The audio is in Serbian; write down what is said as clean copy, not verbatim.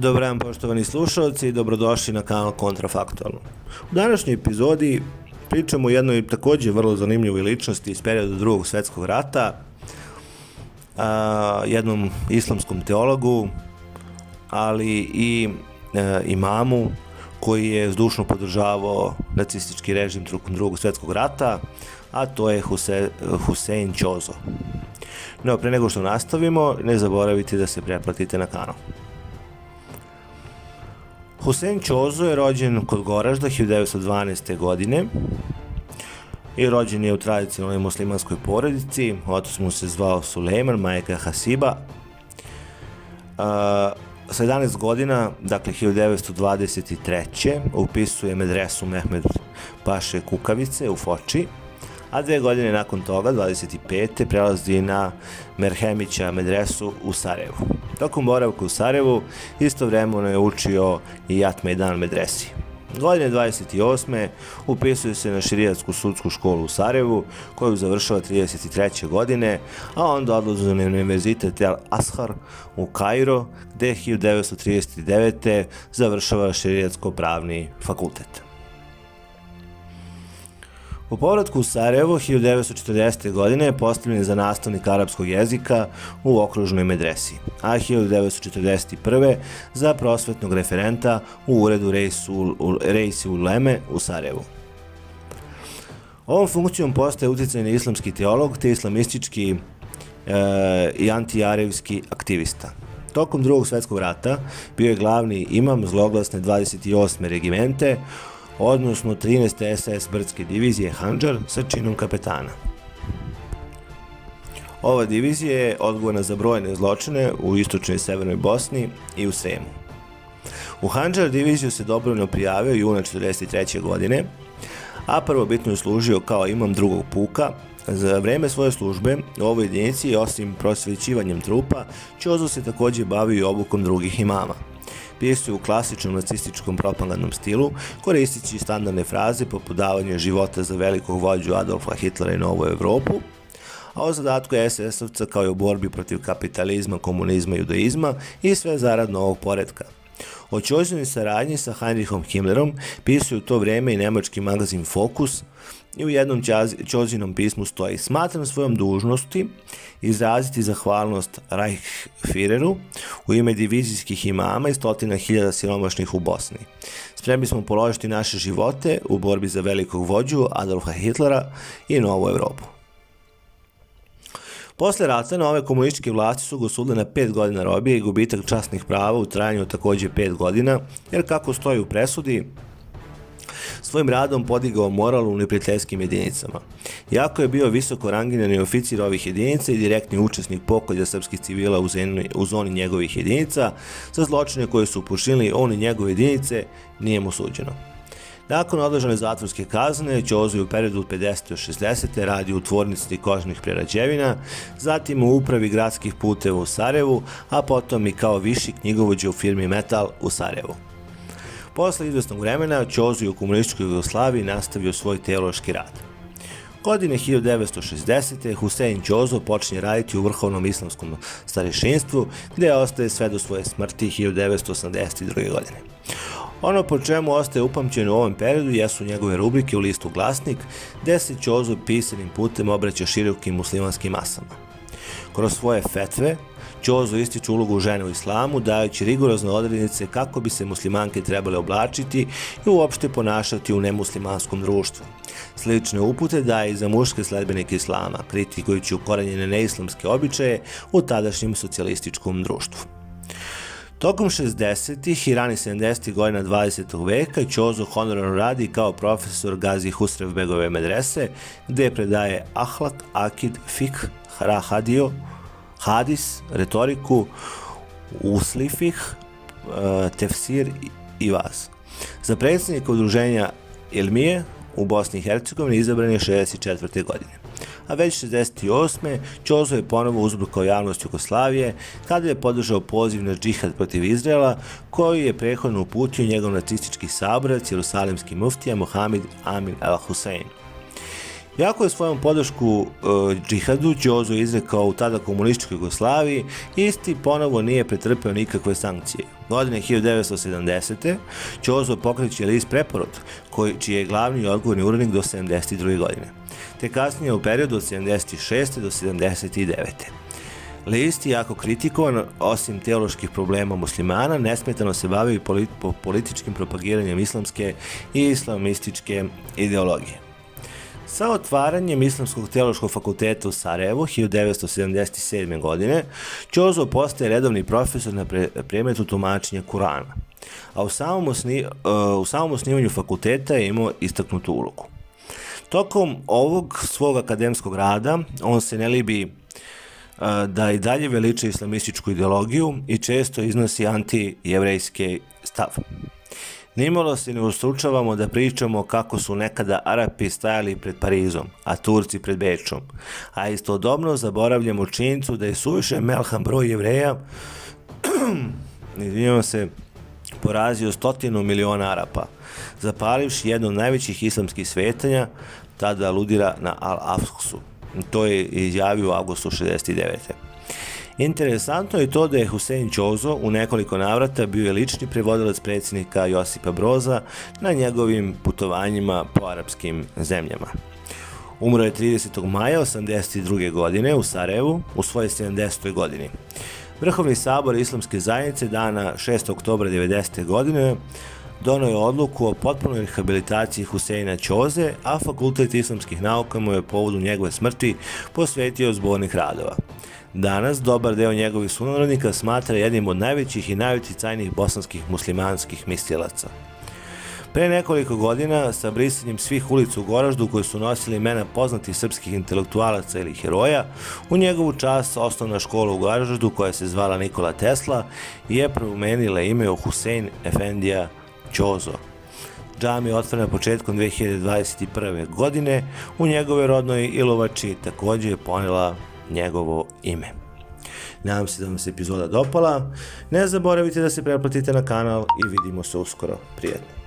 Dobar dan, poštovani slušalci, i dobrodošli na kanal Kontrafaktualno. U današnjoj epizodi pričamo o jednoj također vrlo zanimljivoj ličnosti iz perioda Drugog svjetskog rata, jednom islamskom teologu, ali i imamu koji je zdušno podržavao nacistički režim tokom Drugog svjetskog rata, a to je Husein Čozo. No, pre nego što nastavimo, ne zaboravite da se pretplatite na kanal. Husein Čozo je rođen kod Goražda 1912. godine i rođen je u tradicionalnoj muslimanskoj porodici. Otac mu se zvao Sulejman, majka Hasiba. Sa 11 godina, dakle 1923. upisuje medresu Mehmed Paše Kukavice u Foči, a 2 godine nakon toga, 25. prelazi na Merhemića medresu u Sarajevu. Tokom boravka u Sarajevu istovremeno je učio i Jat Mejdan medresi. Godine 28. upisuje se na šerijatsku sudsku školu u Sarajevu, koju završava 33. godine, a onda odlazi na univerzitet El Azhar u Kairo, gde 1939. završava šerijatsko-pravni fakultet. Po povratku u Sarajevo 1940. godine je postavljen za nastavnik arapskog jezika u okružnoj medresi, a 1941. za prosvetnog referenta u uredu Reisi Uleme u Sarajevu. Ovom funkcijom postaje uticajni islamski teolog te islamistički i antijarevski aktivista. Tokom Drugog svjetskog rata bio je glavni imam zloglasne 28. regimente, odnosno 13. SS brdske divizije Handžar sa činom kapetana. Ova divizija je odgovorna za brojne zločine u istočnoj i severnoj Bosni i u Sremu. U Handžar diviziju se dobrovoljno prijavio juna 1943. godine, a prvobitno je služio kao imam drugog puka. Za vreme svoje službe u ovoj jedinici, osim prosvećivanjem trupa, Čozo se također bavio i obukom drugih imama. Pisao u klasičnom nacističkom propagandnom stilu, koristeći standardne fraze poput davanja života za velikog vođu Adolfa Hitlera i Novu Evropu, a o zadatku SS-ovca kao i o borbi protiv kapitalizma, komunizma i judaizma i sve zarad novog poretka. O Čozinoj saradnji sa Heinrichom Himmlerom pisao u to vrijeme i nemački magazin Fokus, i u jednom Čozinom pismu stoji: "Smatram svojom dužnosti izraziti zahvalnost Reichsführeru u ime divizijskih imama i 100.000 siromašnih u Bosni. Spremni smo položiti naše živote u borbi za velikog vođu Adolfa Hitlera i Novu Evropu." Posle rata nove komunističke vlasti su ga osudile na 5 godina robije i gubitak časnih prava u trajanju također 5 godina, jer kako stoji u presudi, svojim radom podigao moral u neprijateljskim jedinicama. Iako je bio visoko rangirani oficir ovih jedinica i direktni učesnik pokolja srpskih civila u zoni njegovih jedinica, za zločine koje su počinili on i njegove jedinice nije mu suđeno. Nakon odležane zatvorske kazne, Čozo je u periodu od 50. do 60. radio u tvornici kožnih prerađevina, zatim u upravi gradskih puteva u Sarajevu, a potom i kao viši knjigovođa u firmi Metal u Sarajevu. Posle izvesnog vremena, Čozo je u komunističkoj Jugoslaviji nastavio svoj teološki rad. Godine 1960. Husein Čozo počinje raditi u vrhovnom islamskom starešinstvu, gdje ostaje sve do svoje smrti 1982. godine. Ono po čemu ostaje upamćeno u ovom periodu jesu njegove rubrike u listu Glasnik, gdje se Čozo pisanim putem obraća širokim muslimanskim masama. Kroz svoje fetve, Čozo ističe ulogu žene u islamu, dajući rigorozne odrednice kako bi se muslimanke trebale oblačiti i uopšte ponašati u nemuslimanskom društvu. Slične upute daje i za muške sledbenike islama, kritikujući ukorenjene neislamske običaje u tadašnjem socijalističkom društvu. Tokom 60. i rani 70. godina 20. veka Čozo honorarno radi kao profesor Gazi Husrev Begove medrese, gdje predaje ahlak, akid, fikh, hadio, hadis, retoriku, uslifih, tefsir i vaz. Za predsjednika udruženja Ilmije u Bosni i Hercegovini izabran je 64. godine. A već 68. Čozo je ponovo uzbrkao javnost Jugoslavije kada je podržao poziv na džihad protiv Izraela, koji je prethodno uputio njegov nacistički saborac, jerusalimski muftija Mohamed Amin al-Husein. Jako je svojom podršku džihadu Đozo izrekao u tada komunističkoj Jugoslaviji, isti ponovo nije pretrpeo nikakve sankcije. Godine 1970. Đozo pokreće list Preporod, čiji je glavni i odgovorni urednik do 1972. godine, te kasnije u periodu od 1976. do 1979. List, jako kritikovan, osim teoloških problema muslimana, nesmetano se bavi političkim propagiranjem islamske i islamističke ideologije. Sa otvaranjem Islamskog teološkog fakulteta u Sarajevu 1977. godine, Đozo postaje redovni profesor na predmetu tumačenja Kurana, a u samom osnivanju fakulteta je imao istaknutu ulogu. Tokom ovog svog akademskog rada on se ne libi da i dalje veliča islamističku ideologiju i često iznosi antijevrejski stav. Nimalo se ne ustručavamo da pričamo kako su nekada Arapi stajali pred Parizom, a Turci pred Bečom, a istodobno zaboravljamo činjenicu da je suviše melhan broj Jevreja porazio 100 miliona Arapa, zapalivši jedno od najvećih islamskih svetanja, tada aludira na Al-Aqsu. To je izjavio u avgustu 1969. Interesantno je to da je Husein Đozo u nekoliko navrata bio je lični prevodilac predsjednika Josipa Broza na njegovim putovanjima po arapskim zemljama. Umro je 30. maja 1982. godine u Sarajevu u svojoj 70. godini. Vrhovni sabor Islamske zajednice dana 6. oktobra 1990. godine donio je odluku o potpunoj rehabilitaciji Huseina Đoze, a Fakultet islamskih nauka mu je povodu njegove smrti posvetio zbornih radova. Danas dobar deo njegovih sunarodnika smatra jednim od najvećih i najuticajnijih bosanskih muslimanskih mislilaca. Pre nekoliko godina, sa brisanjem svih ulica u Goraždu koje su nosili imena poznatih srpskih intelektualaca ili heroja, u njegovu čast osnovna škola u Goraždu, koja se zvala Nikola Tesla, je promenila ime u Husein Efendija Đozo. Džamija je otvorena početkom 2021. godine u njegove rodnoj Ilovači, također je ponela njegovo ime. Nadam se da vam se epizoda dopala. Ne zaboravite da se pretplatite na kanal i vidimo se uskoro. Prijetno!